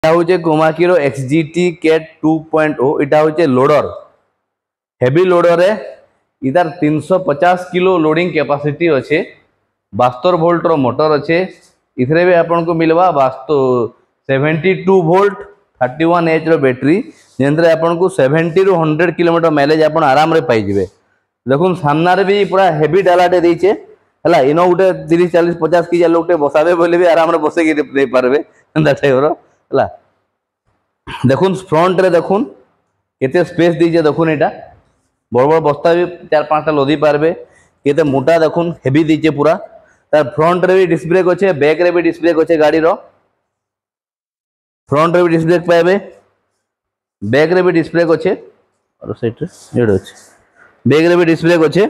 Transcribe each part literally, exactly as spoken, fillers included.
हूँ कोमाकीरो XGT cat two point o इटा हूँ लोडर हेवी लोडर है इधर तीन सौ पचास किलो लोडिंग कैपेसिटी अच्छे बास्तर वोल्ट रो मोटर अच्छे इथरे भी आपन को मिलवा वास्तो seventy two volt thirty one एच रो बैटरी जेंद्रे आपन को सेवेंटी रु हंड्रेड किलोमीटर माइलेज आपन आराम रे पाई जिवे। देखुन सामना रे भी पूरा हेवी डालाटे देइचे हला इनो उटे तीस चालीस पचास की लोग टे बसाबे बोले भी आराम रे बसे के नहीं पारबे एंदा टाइप रो हला। देखुन फ्रंट रे देखुन केते स्पेस दीजे देखुन एटा बड़ बड़ बस्ता भी चार पांचटा लदी पारबे केते मोटा देखुन हेवी दीचे पूरा तार फ्रंट रे भी डिस्क ब्रेक अच्छे बैक रे भी डिस्क ब्रेक अच्छे गाड़ी रो फ्रंट रे भी डिस्क ब्रेक पाइबे बैक रे भी डिस्क ब्रेक अच्छे और साइड रे एड अच्छे बैक रे भी डिस्क ब्रेक अच्छे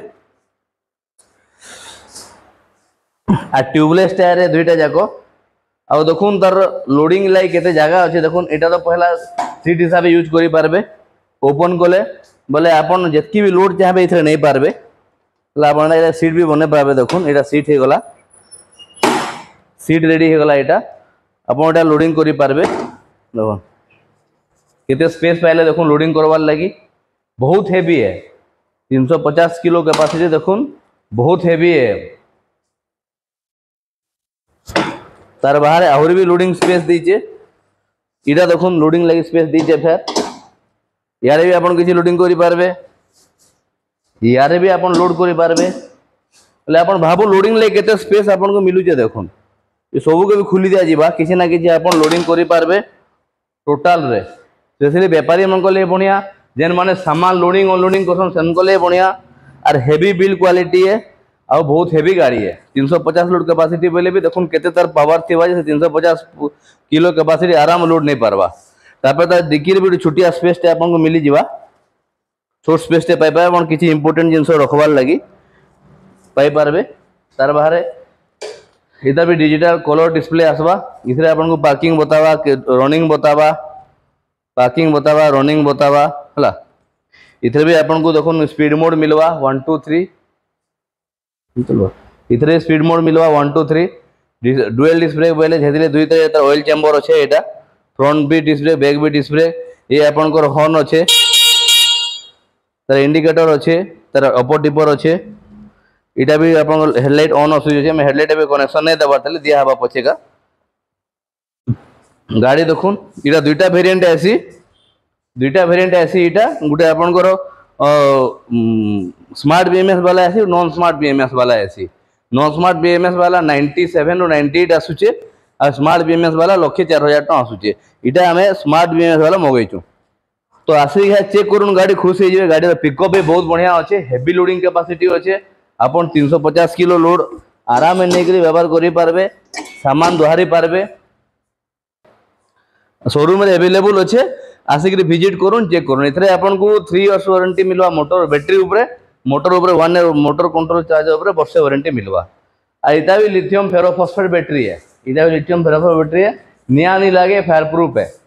आ ट्यूबलेस टायर रे दुईटा जाको आ देखुन तार लोडिंग लाई केते जगह अच्छे देखुन एटा तो पहला सीट हिसाब यूज करि पारबे ओपन कोले बोले आपन जेतकी भी लोड चाहबे इथरे नहीं पारबे ला आपन एटा सीट भी बने पाबे। देखुन एटा सीट हे गला सीट रेडी हे गला एटा आपन एटा लोडिंग करि पारबे। देखुन केते स्पेस पाइले देखुन लोडिंग करवार लागि बहुत हेवी है तीन सौ पचास किलो कैपेसिटी देखुन बहुत हेवी है तार बाहर आहुरी भी लोडिंग स्पेस दीचे इटा देखुन लोडिंग लगी स्पेस दीचे फिर यारे भी आपन किसी लोडिंग करि पारबे यारे भी आपन लोड करि पारबे ले आपन भाबो लोडिंग ले केते स्पेस आपन को मिलु जे। देखुन ये सबु के भी खुली दिया जीवा किसी ना किसी आपन लोडिंग करि पारबे टोटल रे स्पेशली व्यापारी मन को ले बढ़िया जेन माने सामान लोडिंग अनलोडिंग करसन सेन को ले बढ़िया और हेवी बिल्ड क्वालिटी है और बहुत हेवी गाड़ी है तीन सौ पचास लोड कैपेसिटी बोले भी देखुन केते तार पावर थी वजह से तीन सौ पचास किलो कैपेसिटी आराम लोड नहीं पारबा तापर तार डिक्की रे भी छोटिया स्पेस टे आपन को मिली जीवा छोट स्पेस टे पाई पाए किसी इंपोर्टेंट जिनस रखबार लगी पाई पारबे। तार बाहर इधर भी डिजिटल कलर डिस्प्ले आसवा इथरे आपन को पार्किंग बतावा रनिंग बतावा पार्किंग बतावा रनिंग बतावा हला इथरे भी आपन को देखुन स्पीड मोड मिलवा वन टू थ्री इथरे स्पीड मोड मिलवा one two three dual disc brake बोले जेतिले दुई तरह ऑयल चैम्बर अच्छे एटा फ्रंट भी डिस्क ब्रेक बैक भी डिस्क ब्रेक ये आपन को हॉर्न अच्छे तार इंडिकेटर अच्छे तार अपर टिपर अच्छे इटा भी आपन हेडलाइट ऑन आसुचे मैं हेडलाइट भी कनेक्शन नहीं दबार तले दिया हवा पछे का गाड़ी देखुन इटा दुईटा वेरिएंट आसी दुईटा वेरिएंट आसी इटा गुटे आपन को स्मार्ट बीएमएस वाला आसी नॉन स्मार्ट बीएमएस वाला आसी नॉन स्मार्ट बीएमएस वाला नाइंटी सेवन रु नाइंटी एट आसुचे और स्मार्ट बीएमएस वाला लक्षे चार हजार टका आसुचे इटा हमें स्मार्ट बीएमएस वाला मगैचु तो आसी चेक करूँ गाड़ी खुश हो गाड़ी पिकअप भी बहुत बढ़िया अच्छे हेवी लोडिंग कैपेसिटी अच्छे आपन तीन सौ पचास किलो लोड आराम नहीं करी व्यवहार करि पारबे सामान दोहारी पारबे शोरूम रे अवेलेबल अच्छे आसिक विजिट करूँ चेक करूँ इथरे आपन को थ्री इयर्स वारंटी मिलवा मोटर बैटरी ऊपर मोटर ऊपर one year motor control charge ऊपर वर्षे वारंटी मिलवा आ इटा भी लिथियम फेरोफॉस्फेट बैटरी है इटा भी लिथियम फेरोफॉस्फेट बैटरी है निया नहीं लागे फायर प्रूफ है।